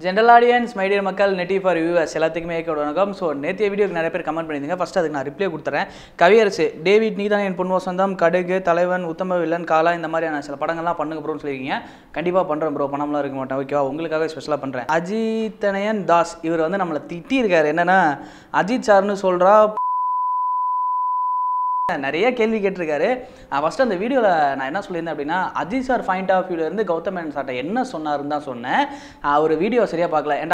General audience, my dear மக்கள் நெட்டி for viewers எல்லாத்துக்குமே வணக்கம். ஸோ நேற்றைய வீடியோக்கு நிறைய பேர் கமெண்ட் பண்ணியிருந்தீங்க. ஃபர்ஸ்ட் அதுக்கு நான் ரிப்ளை கொடுத்துறேன். கவியரசு டேவிட் நீதான் என் பொன் வசந்தம், கடுகு, தலைவன், உத்தம வில்லன், காலா இந்த மாதிரியான சில படங்கள்லாம் பண்ணுங்க ப்ரோன்னு சொல்லியிருக்கீங்க. கண்டிப்பாக பண்ணுறேன் ப்ரோ, பணம்லாம் இருக்க மாட்டேன். ஓகேவா, உங்களுக்காக ஸ்பெஷலாக பண்ணுறேன். அஜித்தனயன் தாஸ் இவர் வந்து நம்மளை திட்டியிருக்காரு. என்னென்னா அஜித் சார்னு சொல்கிறா நிறைய கேள்வி கேட்டிருக்காரு. ஃபர்ஸ்ட் அந்த வீடியோவில் நான் என்ன சொல்லியிருந்தேன் அப்படின்னா, அஜித் சார் பாயிண்ட் ஆஃப் வியூல இருந்து கௌதம் மேனன் சார்ட்ட என்ன சொன்னாருன்னு தான் சொன்னேன். ஒரு வீடியோ சரியாக பார்க்கல.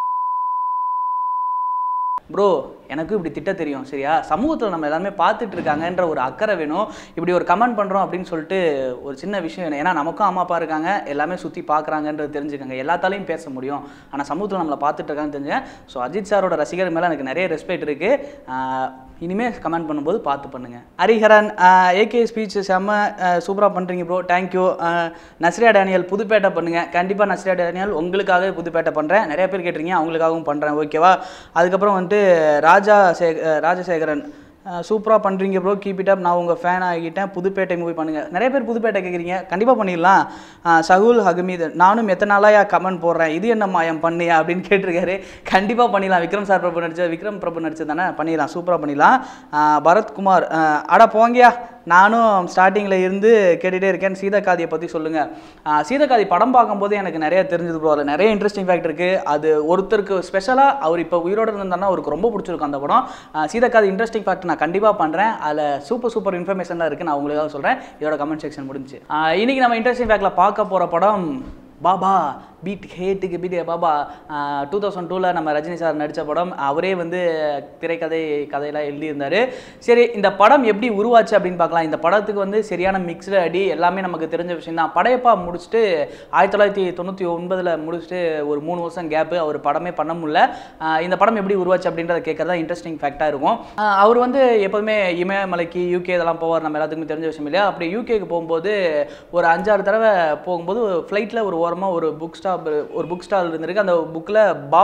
ப்ரோ எனக்கு இப்படி திட்ட தெரியும் சரியா, சமூகத்தில் நம்ம எல்லாருமே பார்த்துட்டு இருக்காங்கன்ற ஒரு அக்கறை வேணும். இப்படி ஒரு கமெண்ட் பண்ணுறோம் அப்படின்னு சொல்லிட்டு ஒரு சின்ன விஷயம் வேணும். ஏன்னா நமக்கும் அம்மா அப்பா இருக்காங்க, எல்லாமே சுற்றி பார்க்குறாங்கன்றது தெரிஞ்சுக்கோங்க. எல்லாத்தாலையும் பேச முடியும், ஆனால் சமூகத்தில் நம்மளை பார்த்துட்டு இருக்காங்கன்னு தெரிஞ்சுங்க. ஸோ அஜித் சாரோட ரசிகர் மேலே எனக்கு நிறைய ரெஸ்பெக்ட் இருக்குது. இனிமேல் கமெண்ட் பண்ணும்போது பார்த்து பண்ணுங்கள். ஹரிஹரன் ஏகே ஸ்பீச் செம்ம சூப்பராக பண்ணுறீங்க bro, thank you. Nazriya Daniel Pudhupettai பண்ணுங்கள். கண்டிப்பாக நஸ்ரியா டேனியல் உங்களுக்காகவே புதுப்பேட்டை பண்ணுறேன். நிறைய பேர் கேட்டிருக்கீங்க, அவங்களுக்காகவும் பண்ணுறேன். ஓகேவா. அதுக்கப்புறம் வந்துட்டு ராஜசேகரன் சூப்பராக பண்ணுறீங்க ப்ரோ, கீப் இட் அப், நான் உங்கள் ஃபேன் ஆகிட்டேன், புதுப்பேட்டை மூவி பண்ணுங்கள். நிறைய பேர் புதுப்பேட்டை கேட்குறீங்க, கண்டிப்பாக பண்ணிடலாம். சகுல் ஹகமீத் நானும் எத்தனை நாளாக கமெண்ட் போடுறேன், இது என்ன மாயம் பண்ணியா அப்படின்னு கேட்டிருக்காரு. கண்டிப்பாக பண்ணிடலாம். விக்ரம் பிரபு நடிச்சது தானே, பண்ணிடலாம், சூப்பராக பண்ணிடலாம். பரத்குமார் அட போங்கயா, நானும் ஸ்டார்டிங்கில் இருந்து கேட்டுகிட்டே இருக்கேன். சீதக்காதியை பற்றி சொல்லுங்கள். சீதக்காதி படம் பார்க்கும்போது எனக்கு நிறைய தெரிஞ்சது ப்ரோ. அதில் நிறைய இன்ட்ரெஸ்டிங் ஃபேக்ட் இருக்குது. அது ஒருத்தருக்கு ஸ்பெஷலாக அவர் இப்போ உயிரோடு இருந்தாருன்னா அவருக்கு ரொம்ப பிடிச்சிருக்கும் அந்த படம். சீதக்காதி இன்ட்ரெஸ்டிங் ஃபேக்ட் நான் கண்டிப்பாக பண்ணுறேன். அதில் சூப்பர் இன்ஃபர்மேஷன்லாம் இருக்குது. நான் உங்களுக்காக சொல்கிறேன். இதோட கமெண்ட் செக்ஷன் முடிஞ்சு. இன்றைக்கி நம்ம இன்ட்ரெஸ்டிங் ஃபேக்டில் பார்க்க போகிற படம் பாபா பீட் ஹேட்டுக்கு பீட் பாபா. 2002 நம்ம ரஜினி சார் நடித்த படம். அவரே வந்து கதையெல்லாம் எழுதியிருந்தார். சரி, இந்த படம் எப்படி உருவாச்சு அப்படின்னு பார்க்கலாம். இந்த படத்துக்கு வந்து சரியான மிக்ஸ்டு அடி எல்லாமே நமக்கு தெரிஞ்ச விஷயம் தான். படையப்பா முடிச்சுட்டு 1999 முடிச்சுட்டு ஒரு 3 வருஷம் கேப்பு, அவர் படமே பண்ண முடியல. இந்த படம் எப்படி உருவாச்சு அப்படின்றத கேட்குறதா இன்ட்ரெஸ்டிங் ஃபேக்டாக இருக்கும். அவர் வந்து எப்போதுமே இமயமலைக்கு யூகே இதெல்லாம் போவார், நம்ம எல்லாத்துக்குமே தெரிஞ்ச விஷயம் இல்லையா. அப்படி யூகேக்கு போகும்போது ஒரு 5-6 தடவை போகும்போது ஃப்ளைட்டில் ஒரு ஓரமாக ஒரு புக் ஸ்டால் இருந்திருக்கு. அந்த புக்கில்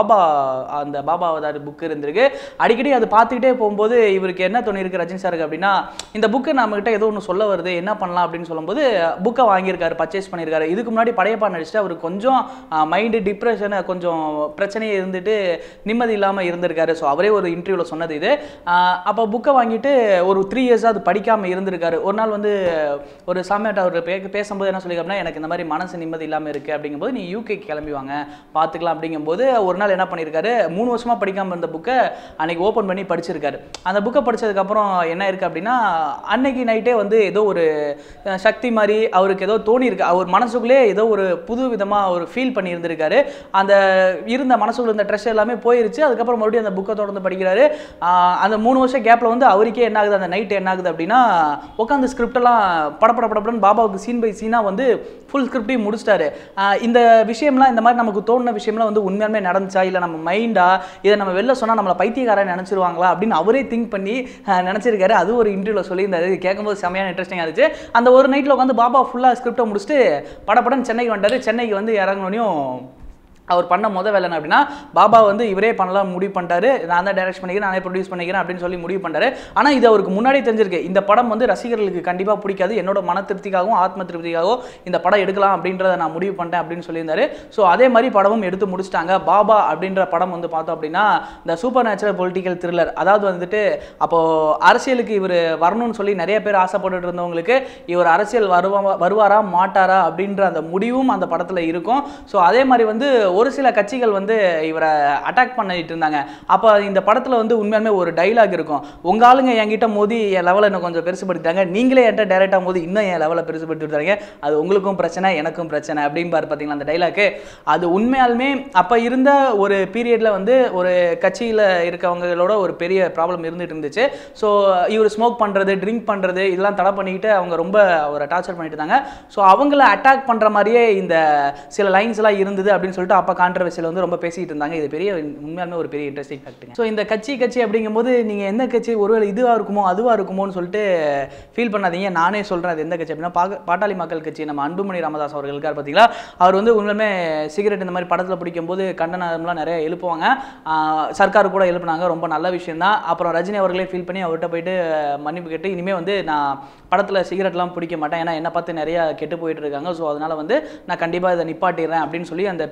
அந்த பாபா அவதார் புக் இருந்திருக்கு. அடிக்கடி அது பார்த்துக்கிட்டே போகும்போது இவருக்கு என்ன தோணிருக்கு ரஜினி சாருக்கு அப்படின்னா, இந்த புக்கு நம்மகிட்ட ஏதோ ஒன்று சொல்ல வருது, என்ன பண்ணலாம் அப்படின்னு சொல்லும்போது புக்கை வாங்கியிருக்காரு, பர்ச்சேஸ் பண்ணியிருக்காரு. இதுக்கு முன்னாடி படையப்பா நடிச்சுட்டு அவருக்கு கொஞ்சம் மைண்டு டிப்ரெஷனு கொஞ்சம் பிரச்சனையே இருந்துட்டு நிம்மதி இல்லாமல் இருந்திருக்காரு. ஸோ அவரே ஒரு இன்டர்வியூவில் சொன்னது இது. அப்போ புக்கை வாங்கிட்டு ஒரு 3 இயர்ஸாக அது படிக்காமல் இருந்திருக்காரு. ஒரு நாள் வந்து ஒரு சாமியாட்ட அவர் பேசும்போது என்ன சொல்லியிருக்காருன்னா, எனக்கு இந்த மாதிரி மனசு நிம்மதி இல்லாமல் இருக்குது அப்படிங்கும்போது நீ யூகே கிளம்பி வாங்க பார்த்துக்கலாம் அப்படிங்கும்போது ஒரு நாள் என்ன பண்ணியிருக்காரு, 3 வருஷமாக படிக்காமல் இருந்த புக்கை அன்னைக்கு ஓப்பன் பண்ணி படிச்சிருக்காரு. அந்த புக்கை படித்ததுக்கப்புறம் என்ன இருக்குது அப்படின்னா, அன்னைக்கு நைட்டே வந்து ஏதோ ஒரு சக்தி மாதிரி அவருக்கு ஏதோ தோணியிருக்கு. அவர் மனசுக்குள்ளே ஏதோ ஒரு புது விதமாக ஒரு ஃபீல் பண்ணி இருந்திருக்காரு. அந்த இருந்த மனசுக்குள்ள இருந்த ட்ரெஸ் எல்லாமே போயிருச்சு. அதுக்கப்புறம் மறுபடியும் அந்த புக்கை தொடர்ந்து படிக்கிறாரு. அந்த 3 வருஷம் கேப்பில் வந்து அவருக்கே என்ன ஆகுது, அந்த நைட் என்ன ஆகுது அப்படின்னா, உட்காந்து ஸ்கிரிப்டெல்லாம் படப்படன்னு பாபாவுக்கு சீன் பை சீனாக வந்து ஃபுல் ஸ்கிரிப்டையும் முடிச்சிட்டாரு. இந்த விஷயம்லாம், இந்த மாதிரி நமக்கு தோணுன விஷயம்லாம் வந்து உண்மையாலுமே நடந்துச்சா, இல்லை நம்ம மைண்டா, இதை நம்ம வெளில சொன்னால் நம்மளை பைத்தியக்காரன் நினச்சிருவாங்களா அப்படின்னு அவரே திங்க் பண்ணி நினச்சிருக்காரு. அது ஒரு இன்டர்வியூவில் சொல்லியிருந்தாரு. கேட்கும்போது செமையான இன்ட்ரெஸ்டிங்காக இருந்துச்சு. அந்த ஒரு நைட்டில் உட்காந்து பாபா ஃபுல்லாக ஸ்கிரிப்டை முடிச்சுட்டு படப்படன்னு சென்னைக்கு வந்துட்டார். சென்னைக்கு வந்து இறங்கினோனையும் அவர் பண்ண வேலை என்ன அப்படின்னா, பாபா வந்து இவரே பண்ணலாம் முடிவு பண்ணிட்டாரு. நான் தான் டைரக்ட் பண்ணிக்கிறேன், நானே ப்ரொடியூஸ் பண்ணிக்கிறேன் அப்படின்னு சொல்லி முடிவு பண்ணிட்டாரு. ஆனால் இது அவருக்கு முன்னாடி தெரிஞ்சிருக்கு, இந்த படம் வந்து ரசிகர்களுக்கு கண்டிப்பாக பிடிக்காது, என்னோட மன திருப்திக்காகவும் ஆத்ம திருப்திக்காகவும் இந்த படம் எடுக்கலாம் அப்படின்றத நான் முடிவு பண்ணிட்டேன் அப்படின்னு சொல்லியிருந்தாரு. ஸோ அதே மாதிரி படமும் எடுத்து முடிச்சிட்டாங்க. பாபா அப்படின்ற படம் வந்து பார்த்தோம் அப்படின்னா இந்த சூப்பர் நேச்சுரல் பொலிட்டிக்கல் த்ரில்லர். அதாவது வந்துட்டு அப்போது அரசியலுக்கு இவர் வரணும்னு சொல்லி நிறைய பேர் ஆசைப்பட்டு இருந்தவங்களுக்கு இவர் அரசியல் வருவாரா மாட்டாரா அப்படின்ற அந்த முடிவும் அந்த படத்தில் இருக்கும். ஸோ அதே மாதிரி வந்து ஒரு சில கட்சிகள் வந்து இவரை அட்டாக் பண்ணிட்டு இருந்தாங்க. அப்போ இந்த படத்தில் வந்து உண்மையாலுமே ஒரு டைலாக் இருக்கும், உங்க ஆளுங்க என்கிட்ட மோதி என் லெவலை இன்னும் கொஞ்சம் பெருசுபடுத்தாங்க, நீங்களே என்கிட்ட டைரக்டாக மோதி இன்னும் என் லெவலை பெருசுபடுத்தி விட்டாங்க, அது உங்களுக்கும் பிரச்சனை எனக்கும் பிரச்சனை அப்படின்பாரு. பார்த்தீங்களா அந்த டைலாக்கு? அது உண்மையாலுமே அப்போ இருந்த ஒரு பீரியடில் வந்து ஒரு கட்சியில் இருக்கவங்களோட ஒரு பெரிய ப்ராப்ளம் இருந்துட்டு இருந்துச்சு. ஸோ இவர் ஸ்மோக் பண்ணுறது, ட்ரிங்க் பண்ணுறது இதெல்லாம் தடை பண்ணிக்கிட்டு அவங்க ரொம்ப அவரை டார்ச்சர் பண்ணிட்டு இருந்தாங்க. ஸோ அவங்கள அட்டாக் பண்ணுற மாதிரியே இந்த சில லைன்ஸ்லாம் இருந்தது அப்படின்னு சொல்லிட்டு அப்போ கான்ட்ரவர்சியில் வந்து ரொம்ப பேசிட்டு இருந்தாங்க. இது பெரிய உண்மையாலுமே ஒரு பெரிய இன்ட்ரெஸ்டிங் ஃபேக்ட்டுங்க. ஸோ இந்த கட்சி அப்படிங்கும்போது நீங்கள் எந்த கட்சி ஒருவேளை இதுவாக இருக்குமோ அதுவாக இருக்குமோன்னு சொல்லிட்டு ஃபீல் பண்ணாதீங்க. நானே சொல்கிறேன் அது எந்த கட்சி அப்படின்னா பாட்டாளி மக்கள் கட்சி. நம்ம அன்புமணி ராமதாஸ் அவர்கள் இருக்கார் பார்த்தீங்களா, அவர் வந்து உண்மையுமே சிகரெட் இந்த மாதிரி படத்தில் பிடிக்கும்போது கண்டனம்லாம் நிறைய எழுப்புவாங்க. சர்க்கார் கூட எழுப்புனாங்க, ரொம்ப நல்ல விஷயம் தான். அப்புறம் ரஜினி அவர்களே ஃபீல் பண்ணி அவர்கிட்ட போயிட்டு மன்னிப்பு கேட்டு இனிமேல் வந்து நான் படத்தில் சிகரெட்லாம் பிடிக்க மாட்டேன், ஏன்னா என்னை பார்த்து நிறையா கெட்டு போயிட்டு இருக்காங்க, ஸோ அதனால் வந்து நான் கண்டிப்பாக இதை நிப்பாட்டிடுறேன் அப்படின்னு சொல்லி அந்த பெரிய கான்ட்ரவர்சி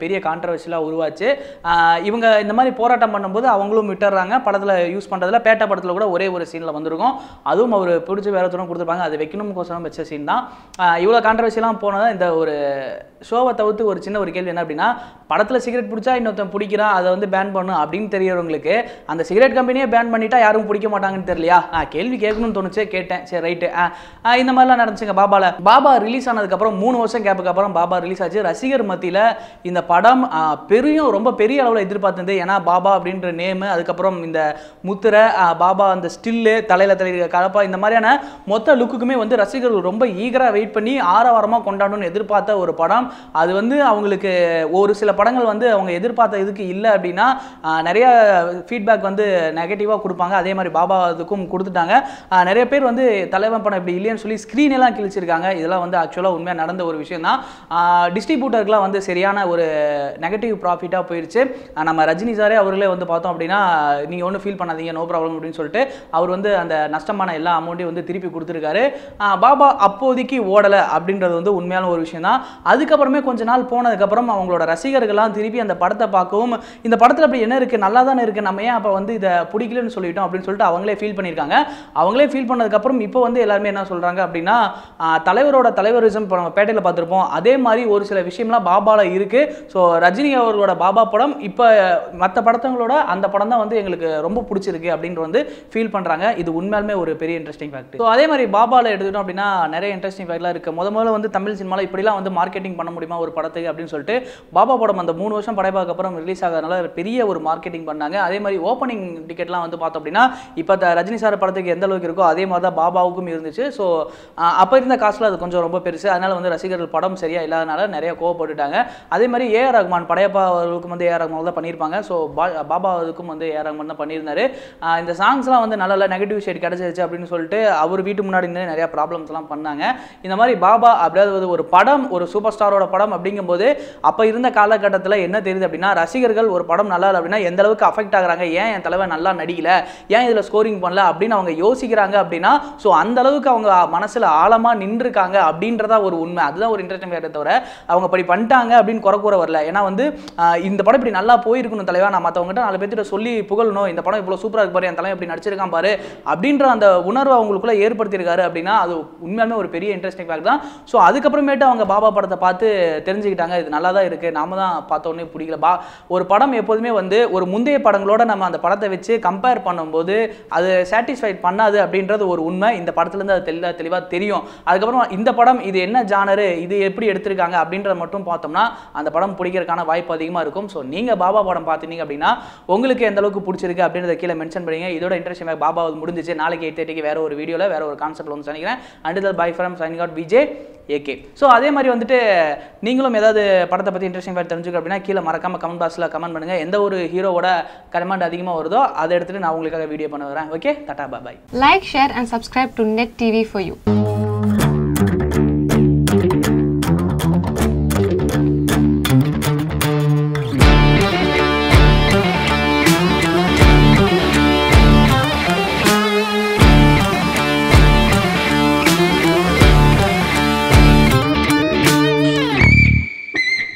கான்ட்ரவர்ஷியலாக உருவாச்சு. இவங்க இந்த மாதிரி போராட்டம் பண்ணும்போது அவங்களும் விட்டுறாங்க. படத்தில் யூஸ் பண்ணுறதுல பேட்டா படத்தில் கூட ஒரே ஒரு சீனில் வந்திருக்கும். அதுவும் அவர் பிடிச்ச வேற தூரம் கொடுத்துருப்பாங்க. அது வைக்கணும்கோசரம் வச்ச சீன் தான். இவ்வளோ கான்ட்ரவர்ஷியெல்லாம் போனதான் இந்த ஒரு ஷோவை தவிர்த்து ஒரு சின்ன ஒரு கேள்வி என்ன அப்படின்னா, படத்தில் சிகரெட் பிடிச்சா இன்னொருத்தன் பிடிக்கிறான், அதை வந்து பேன் பண்ணும் அப்படின்னு தெரியறவங்களுக்கு அந்த சிகரெட் கம்பெனியே பேன் பண்ணிட்டா யாரும் பிடிக்க மாட்டாங்கன்னு தெரியலையா? கேள்வி கேட்கணும்னு தோணுச்சு, கேட்டேன். சரி ரைட்டு. இந்த மாதிரிலாம் நடந்துச்சுங்க பாபாவில். பாபா ரிலீஸ் ஆனதுக்கப்புறம் 3 வருஷம் கேப்புக்கு அப்புறம் பாபா ரிலீஸ் ஆச்சு. ரசிகர் மத்தியில் இந்த படம் ரொம்ப பெரிய அளவில் எதிர்பார்த்தது. ஏன்னா பாபா அப்படின்ற நேமு, அதுக்கப்புறம் இந்த முத்திரை, பாபா அந்த ஸ்டில்லு, தலையில் தலையிற கலப்பா, இந்த மாதிரியான மொத்த லுக்குக்குமே வந்து ரசிகர்கள் ரொம்ப ஈகராக வெயிட் பண்ணி ஆரவாரமாக கொண்டாடணும்னு எதிர்பார்த்த ஒரு படம். அது வந்து அவங்களுக்கு ஒரு சில படங்கள் வந்து அவங்க எதிர்பார்த்த இதுக்கு இல்லை அப்படின்னா நிறைய ஃபீட்பேக் வந்து நெகட்டிவாக கொடுப்பாங்க. அதே மாதிரி பாபா அதுக்கும் கொடுத்துட்டாங்க. நிறைய பேர் வந்து தலைவன் படம் இப்படி இல்லைன்னு சொல்லி ஸ்க்ரீன் எல்லாம் கிழிச்சிருக்காங்க. இதெல்லாம் வந்து ஆக்சுவலாக உண்மையாக நடந்த ஒரு விஷயம் தான். டிஸ்ட்ரிபியூட்டருக்குலாம் வந்து சரியான ஒரு நெகட்டிவ் ப்ராஃபிட்டாக போயிடுச்சு. நம்ம ரஜினி சாரே அவர்களே வந்து பார்த்தோம் அப்படின்னா, நீங்கள் ஒன்றும் ஃபீல் பண்ணாதீங்க, நோ ப்ராப்ளம் அப்படின்னு சொல்லிட்டு அவர் வந்து அந்த நஷ்டமான எல்லா அமௌண்ட்டையும் வந்து திருப்பி கொடுத்துருக்காரு. பாபா அப்போதைக்கு ஓடலை அப்படின்றது வந்து உண்மையான ஒரு விஷயம் தான். அதுக்கப்புறமே கொஞ்ச நாள் போனதுக்கப்புறம் அவங்களோட ரசிகர்கள்லாம் திருப்பி அந்த படத்தை பார்க்கவும், இந்த படத்தில் அப்படி என்ன இருக்குது, நல்லா தானே இருக்குது, நம்ம ஏன் அப்போ வந்து இதை பிடிக்கலன்னு சொல்லிட்டோம் அப்படின்னு சொல்லிட்டு அவங்களே ஃபீல் பண்ணியிருக்காங்க. அவங்களே ஃபீல் பண்ணதுக்கப்புறம் இப்போ வந்து எல்லாருமே என்ன சொல்கிறாங்க அப்படின்னா, தலைவரோட தலைவரிசம் இப்போ நம்ம பேட்டையில் பார்த்துருப்போம், அதே மாதிரி ஒரு சில விஷயம்லாம் பாபாவில் இருக்குது. ஸோ ரஜினி அவர்களோட பாபா படம் இப்போ மற்ற படத்தங்களோட அந்த படம் தான் வந்து எங்களுக்கு ரொம்ப பிடிச்சிருக்கு அப்படின்ற வந்து ஃபீல் பண்ணுறாங்க. இது உண்மையாலுமே ஒரு பெரிய இன்ட்ரெஸ்டிங் ஃபேக்ட். ஸோ அதே மாதிரி பாபாவில் எடுத்துக்கிட்டோம் அப்படின்னா நிறைய இன்ட்ரெஸ்டிங் ஃபேக்ட்லாம் இருக்குது. முதல்ல வந்து தமிழ் சினிமாவில் இப்படிலாம் வந்து மார்க்கெட்டிங் பண்ண முடியுமா ஒரு படத்துக்கு அப்படின்னு சொல்லிட்டு பாபா படம் அந்த 3 வருஷம் படைப்பாக்கு அப்புறம் ரிலீஸ் ஆகிறதுனால பெரிய ஒரு மார்க்கெட்டிங் பண்ணாங்க. அதே மாதிரி ஓப்பனிங் டிக்கெட்லாம் வந்து பார்த்தோம் அப்படின்னா இப்போ ரஜினி சார் படத்துக்கு எந்த அளவுக்கு இருக்கோ அதே மாதிரி தான் பாபாவுக்கும் இருந்துச்சு. ஸோ அப்போ இருந்த காசில் அது கொஞ்சம் ரொம்ப பெருசு. அதனால் வந்து ரசிகர்கள் படம் சரியாக இல்லாதனால நிறைய கோவப்பட்டுட்டாங்க. அதே மாதிரி ஏஆர் ரஹ்மான் படையப்பா அவர்களுக்கும் வந்து ஏஆர் ரஹ்மான் தான் பண்ணியிருப்பாங்க. ஸோ பாபாவுக்கும் வந்து ஏஆர் ரஹ்மான் தான் பண்ணியிருந்தாரு. இந்த சாங்ஸ்லாம் வந்து நல்ல நெகட்டிவ் ஷேட் கிடச்சிருச்சு அப்படின்னு சொல்லிட்டு அவர் வீட்டு முன்னாடி நிறைய ப்ராப்ளம்ஸ்லாம் பண்ணாங்க. இந்த மாதிரி பாபா அப்படியாவது ஒரு படம், ஒரு சூப்பர் ஸ்டாரோட படம் அப்படிங்கும்போது அப்போ இருந்த காலகட்டத்தில் என்ன தெரியுது அப்படின்னா, ரசிகர்கள் ஒரு படம் நல்லா இல்லை அப்படின்னா எந்த அளவுக்கு அஃபெக்ட் ஆகுறாங்க, ஏன் என் தலைவன் நல்லா நடிக்கல, ஏன் இதில் ஸ்கோரிங் பண்ணல அப்படின்னு அவங்க யோசிக்கிறாங்க அப்படின்னா, ஸோ அந்த அளவுக்கு அவங்க மனசில் ஆழமாக நின்றுருக்காங்க அப்படின்றதா ஒரு உண்மை. அதுதான் ஒரு இன்ட்ரெஸ்டிங் வேறு தவிர அவங்க இப்படி பண்ணிட்டாங்க அப்படின்னு குறை கூற வரல. ஏன்னா வந்து இந்த படம் இப்படி நல்லா போயிருக்கணும் தலைவா, நான் மற்றவங்ககிட்ட 4 பேர்த்திட்ட சொல்லி புகழணும், இந்த படம் இவ்வளோ சூப்பராக இருக்கு பாரு, என் தலைவன் இப்படி நடிச்சிருக்கான் பாரு அப்படின்ற அந்த உணர்வு அவங்களுக்குள்ள ஏற்படுத்தியிருக்காரு அப்படின்னா அது உண்மையாலுமே ஒரு பெரிய இன்ட்ரெஸ்டிங் ஃபேக்ட் தான். ஸோ அதுக்கப்புறமேட்டு அவங்க பாபா படத்தை பார்த்து தெரிஞ்சுக்கிட்டாங்க, இது நல்லா தான் இருக்குது, நாம தான் பார்த்தோன்னே பிடிக்கல. ஒரு படம் எப்போதுமே வந்து ஒரு முந்தைய படங்களோட நம்ம அந்த படத்தை வச்சு கம்பேர் பண்ணும்போது அது சாட்டிஸ்ஃபைட் பண்ணாது அப்படின்றது ஒரு உண்மை. இந்த படத்துலேருந்து அது தெளிவாக தெரியும். அதுக்கப்புறம் இந்த படம் இது என்ன ஜானரு, இது எப்படி எடுத்திருக்காங்க அப்படின்றத மட்டும் பார்த்தோம்னா அந்த படம் பிடிக்கிறதுக்கான வாய்ப்பு அதிகமாக இருக்கும். ஸோ நீங்கள் பாபா படம் பார்த்தீங்க அப்படின்னா உங்களுக்கு எந்த அளவுக்கு பிடிச்சிருக்கு அப்படின்றத கீழே மென்ஷன் பண்ணுங்க. இதோட இன்ட்ரெஸ்டிங் பாபா முடிஞ்சிச்சு. நாளைக்கு 8:30 வேற ஒரு வீடியோவில் வேற ஒரு கான்செப்ட் வந்து நினைக்கிறேன். அண்டில் பை ஃப்ரம் சைனிங் அவுட் விஜய் ஏகே. ஸோ அதே மாதிரி வந்துட்டு நீங்களும் ஏதாவது படத்தை பற்றி இன்ட்ரெஸ்டிங் பார்த்து தெரிஞ்சுக்க அப்படின்னா கீழே மறக்காமல் கமெண்ட் பாக்ஸில் கமெண்ட் பண்ணுங்கள். எந்த ஒரு ஹீரோவோட கமெண்ட் அதிகமாக வருதோ அதை எடுத்துகிட்டு நான் உங்களுக்காக வீடியோ பண்ண வரேன். Okay, tata bye. Like, share and subscribe to Net TV for you.